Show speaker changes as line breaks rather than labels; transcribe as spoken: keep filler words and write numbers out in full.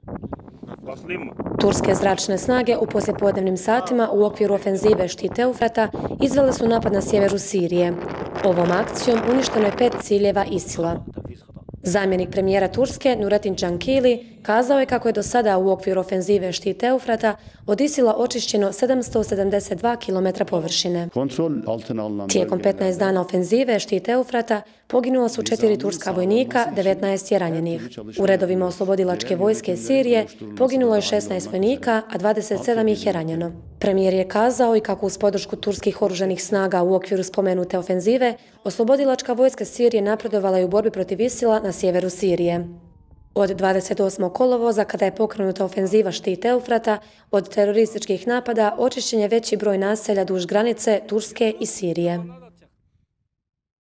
Turske zračne snage u poslijepodnevnim satima u okviru ofenzive Štit Eufrata izvele su napad na sjeveru Sirije. Ovom akcijom uništeno je pet ciljeva ISIL-a. Zamjenik premijera Turske, Nurettin Cankili, kazao je kako je do sada u okviru ofenzive Štit Eufrata od ISIL-a očišćeno sedamsto sedamdeset dva kilometra površine. Tijekom petnaest dana ofenzive Štit Eufrata poginula su četiri turska vojnika, devetnaest je ranjenih. U redovima oslobodilačke vojske Sirije poginulo je šesnaest vojnika, a dvadeset sedam ih je ranjeno. Premijer je kazao i kako uz podršku turskih oružanih snaga u okviru spomenute ofenzive, oslobodilačka vojska Sirije napredovala je u borbi protiv ISIL-a na sjeveru Sirije. Od dvadeset osmog kolovoza, kada je pokrenuta ofenziva Štit Eufrata, od terorističkih napada očišćen je veći broj naselja duž granice Turske i Sirije.